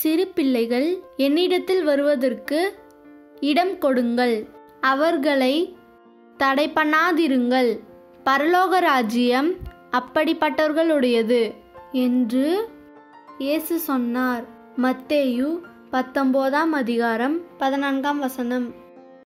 சிறு பிள்ளைகள் என்னிடத்தில் வருவதற்கு இடம் கொடுங்கள், அவர்களை தடை பண்ணாதிருங்கள், பரலோக ராஜ்யம் அப்படிப்பட்டவர்களுடையது என்று இயேசு சொன்னார். மத்தேயு 19 அதிகாரம் 14 வசனம்.